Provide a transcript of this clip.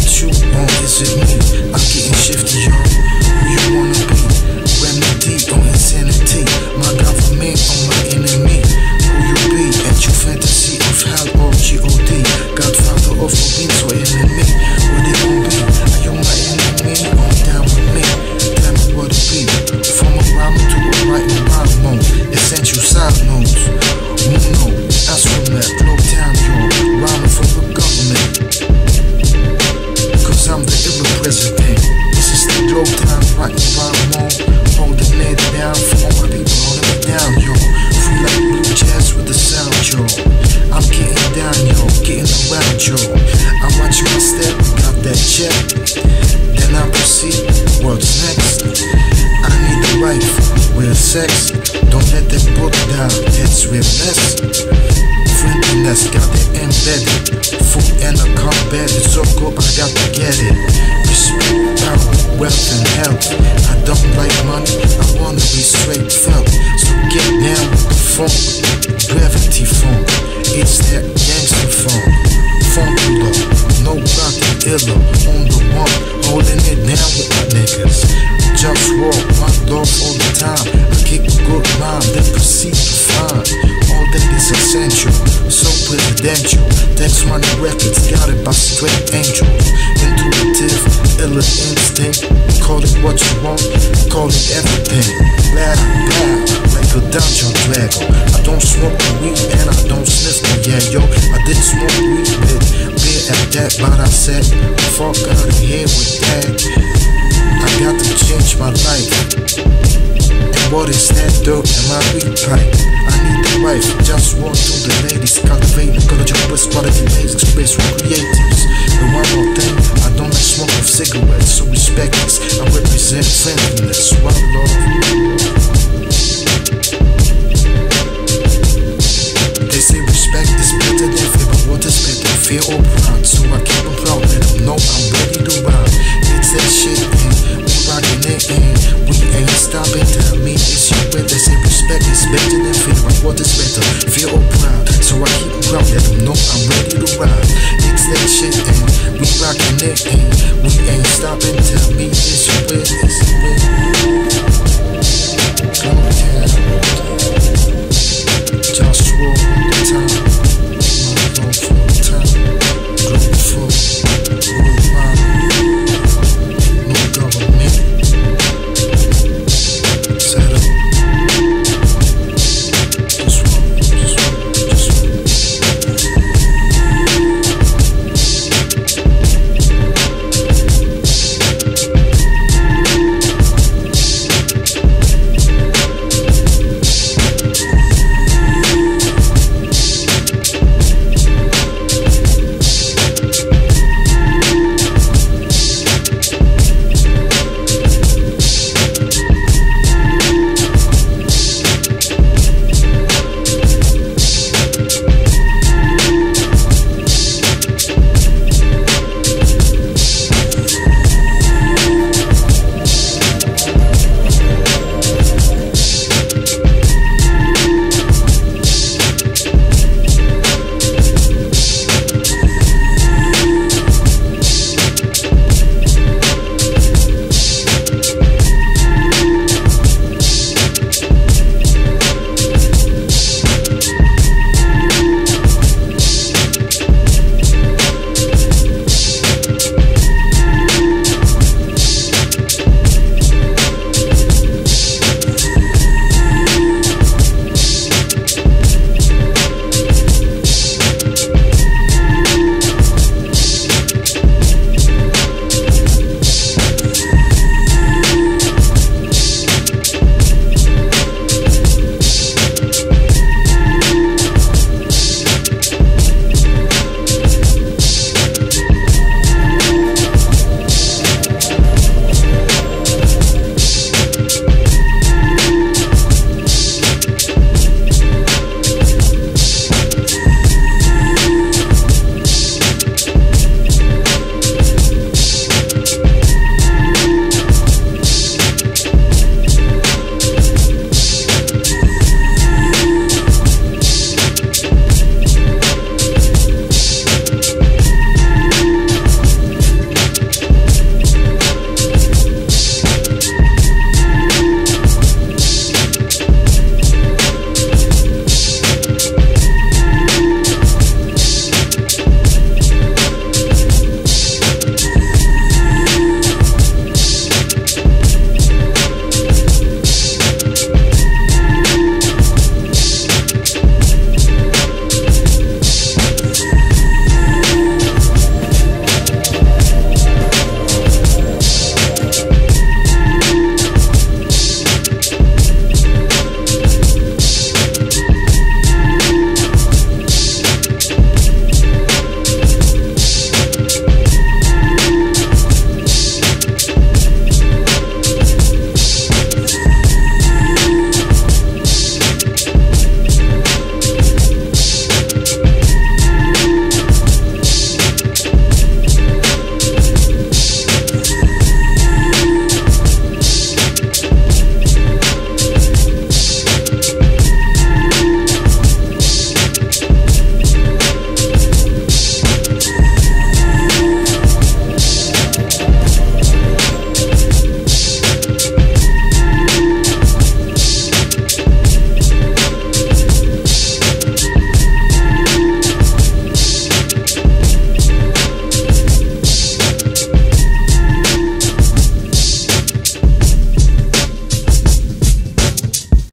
it you or is it me? I'm getting shifty, yo. Who you wanna be? Remedy or insanity? My government or my enemy? Who you be? At your fantasy of hell or G.O.D. Godfather of province or enemy? What it gon' be? Are you my enemy or down with me? Tell me what it be. From a rhyme to a right and rhyme mode. Essential side notes. Muno, astronaut, Globetown, yo. Rhyming for the government. Cause I'm the illa president. This is the Globetown, right and rhyme mode. Holding it down for all my people, holding it down, yo. Free like blue jazz with the sound, yo. I'm getting down, yo, getting around, yo. I watch my step, got that check. Then I proceed, what's next? I need a wife, real sex. Don't let that book down, it's real mess. Friendliness, got it embedded. Food and a combat, it's so good, I got to get it. Respect, power, wealth and health. I don't like money, I wanna be straight felt. So get down with the funk, gravity funk. It's that gangster funk. Funkula, no rockin' illa. On the one, holding it down with my niggas. JustWar, one love all the time. I kick a good rhyme, then proceed to find all that is essential, so presidential. Tax Money Records, got it by straight angels. Intuitive, illa instinct. Call it what you want, call it everything. Blah, blah, like a dungeon dragon. I don't smoke the weed and I don't sniff the yeah, yo. I did smoke weed with beer at that, but I said, fuck out of here with that. I got to change my life. And what is that dirt in my weed pipe? I need a wife, just walk to the ladies. Cultivate ecological best quality basic space for creatives. And one more thing, I don't like smoking cigarettes, so respect this. I represent friendliness. One love. They say respect is better than fear, but what is better, fear or pride? So I keep them proud, let them know I'm ready to ride. It's that shit, and we rockin' it, and we ain't stopping. Tell me it's your way. They say respect is better than fear, but what is better, fear or pride? So I keep them proud, let them know I'm ready to ride. It's that shit, and we rockin' it, and we ain't stopping. Tell me